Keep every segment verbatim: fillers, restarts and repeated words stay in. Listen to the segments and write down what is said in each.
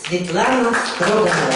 Светлана Строганова.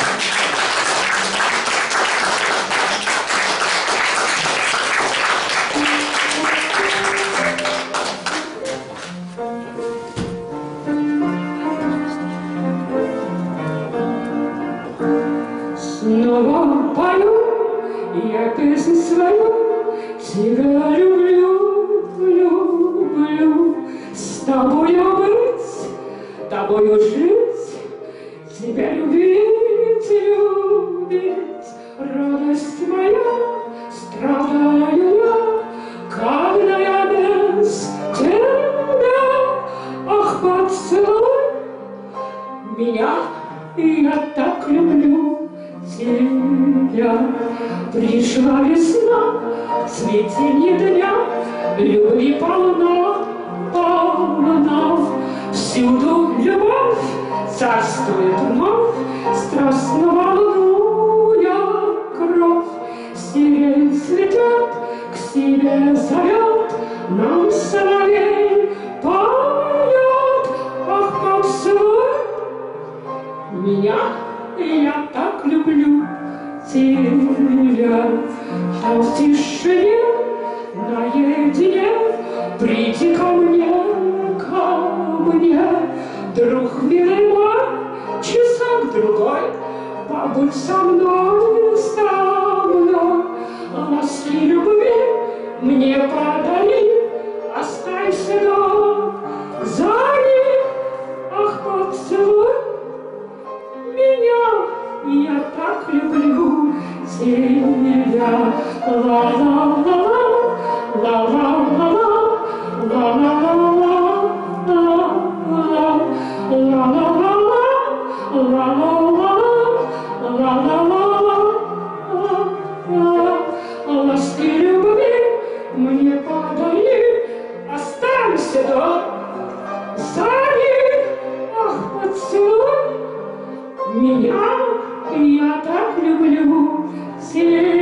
Снова пою я песню свою, тебя люблю, люблю. С тобою быть, тобою жить, тебя любить, любить. Радость моя, страдаю я, когда я без тебя. Ах, поцелуй меня, я так люблю тебя. Пришла весна, цветение дня, любви полна, полна. Всюду любовь царствует вновь, страстно волнуя кровь. Сирень цветет, к себе зовет, нам соловей поет. Ах, поцелуй меня, я так люблю тебя. Там в тишине, наедине, приди ко мне, ко мне. Друг милый мой, часок-другой, побудь со мной, со мной. Ласки любви мне подари, останься до зари. Ах, поцелуй меня, я так люблю тебя. Ла-ла-ла-ла, ла-ла-ла-ла, ла-ла-ла-ла, ла-ла-ла-ла. Ласки любви мне подари, останься до зари. Ах, поцелуй меня, я так люблю тебя.